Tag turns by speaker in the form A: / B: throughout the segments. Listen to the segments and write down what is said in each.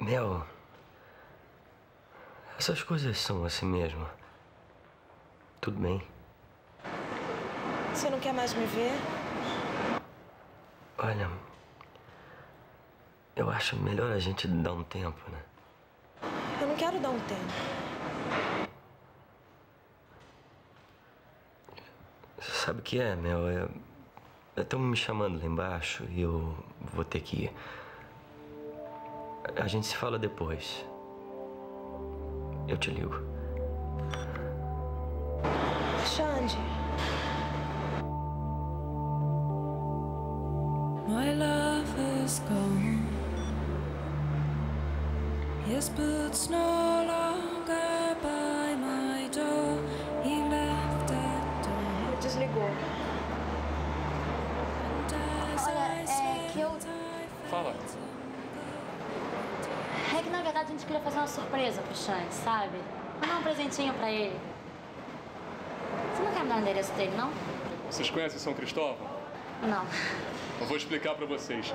A: Mel, essas coisas são assim mesmo. Tudo bem.
B: Você não quer mais me ver?
A: Olha, eu acho melhor a gente dar um tempo, né?
B: Eu não quero dar um tempo.
A: Sabe o que é, Mel? Estão me chamando lá embaixo e eu vou ter que ir. A gente se fala depois. Eu te ligo.
B: Xande.
C: My love is gone. His boots no longer by my door. He left at dawn.
B: Ele desligou.
D: Olha, é que eu...
E: Fala.
D: É que, na verdade, a gente queria fazer uma surpresa pro Xande, sabe? Mandar um presentinho pra ele. Você não quer me dar o endereço dele, não?
E: Vocês conhecem São Cristóvão?
D: Não.
E: Eu vou explicar pra vocês.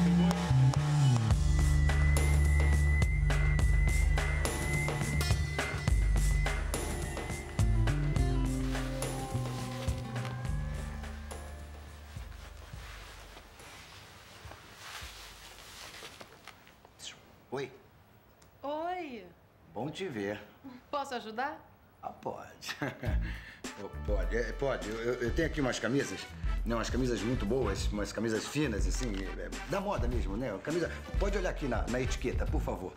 F: Oi.
G: Oi.
F: Bom te ver.
G: Posso ajudar?
F: Ah, pode. Pode. Eu tenho aqui umas camisas, né? Umas camisas muito boas, umas camisas finas, assim, da moda mesmo, né? Camisa... Pode olhar aqui na etiqueta, por favor.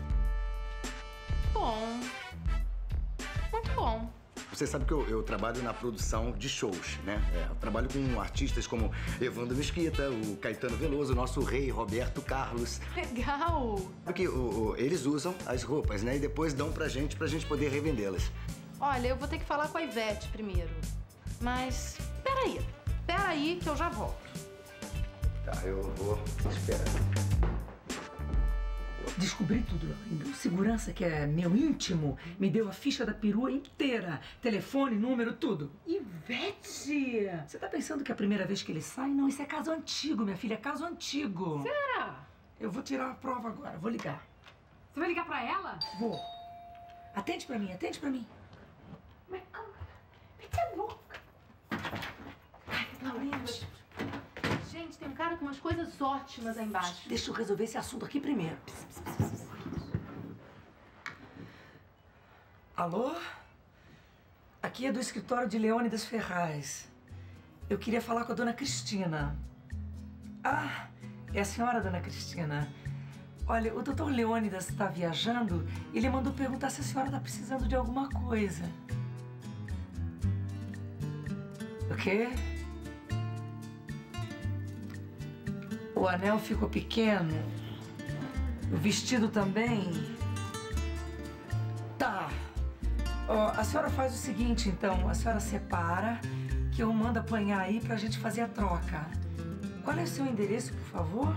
G: Bom. Muito bom.
F: Você sabe que eu trabalho na produção de shows, né? Eu trabalho com artistas como Evandro Mesquita, o Caetano Veloso, o nosso rei Roberto Carlos.
G: Legal.
F: Porque eles usam as roupas, né? E depois dão pra gente poder revendê-las.
G: Olha, eu vou ter que falar com a Ivete primeiro. Mas, peraí que eu já volto.
F: Tá, eu vou esperar.
H: Descobri tudo, Laurinda. O segurança, que é meu íntimo, me deu a ficha da perua inteira. Telefone, número, tudo. Ivete! Você tá pensando que é a primeira vez que ele sai? Não, isso é caso antigo, minha filha, é caso antigo.
G: Será?
H: Eu vou tirar a prova agora, vou ligar.
G: Você vai ligar pra ela?
H: Vou. Atende pra mim, atende pra mim. Mas, mete a boca. Ai, Laurinda.
G: Gente, tem um cara com umas coisas ótimas aí embaixo.
H: Deixa eu resolver esse assunto aqui primeiro. Alô? Aqui é do escritório de Leônidas Ferraz. Eu queria falar com a dona Cristina. Ah, é a senhora, dona Cristina. Olha, o doutor Leônidas está viajando e ele mandou perguntar se a senhora está precisando de alguma coisa. O quê? O anel ficou pequeno. O vestido também. Tá. Ó, a senhora faz o seguinte, então. A senhora separa, que eu mando apanhar aí pra gente fazer a troca. Qual é o seu endereço, por favor?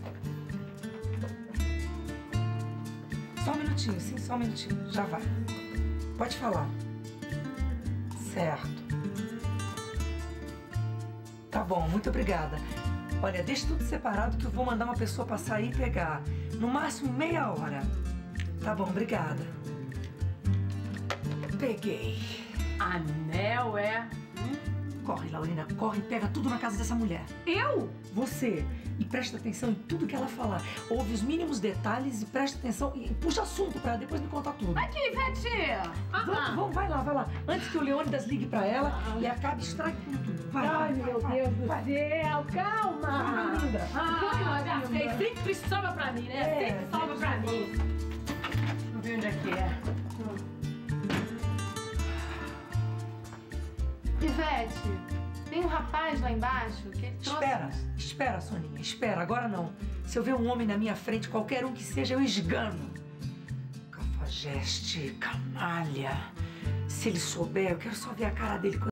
H: Só um minutinho, sim, só um minutinho. Já vai. Pode falar. Certo. Tá bom, muito obrigada. Olha, deixa tudo separado que eu vou mandar uma pessoa passar aí e pegar. No máximo meia hora. Tá bom, obrigada. Peguei.
G: Anel, é?
H: Corre, Laurina, corre e pega tudo na casa dessa mulher.
G: Eu?
H: Você. E presta atenção em tudo que ela falar. Ouve os mínimos detalhes e presta atenção e puxa assunto pra depois me contar tudo.
G: Aqui, Ivete!
H: Vamos, vai lá. Antes que o Leônidas ligue pra ela e acabe estragando tudo. Vai.
G: Ai, meu Deus do céu, calma!
H: Vai, linda.
G: Já sei, sempre sobra pra mim, né? Sempre sobra pra mim. Deixa eu ver onde é que é. Ivete, tem um rapaz lá embaixo que ele trouxe...
H: Espera, Soninha, espera. Agora não. Se eu ver um homem na minha frente, qualquer um que seja, eu esgano. Cafajeste, canalha. Se ele souber, eu quero só ver a cara dele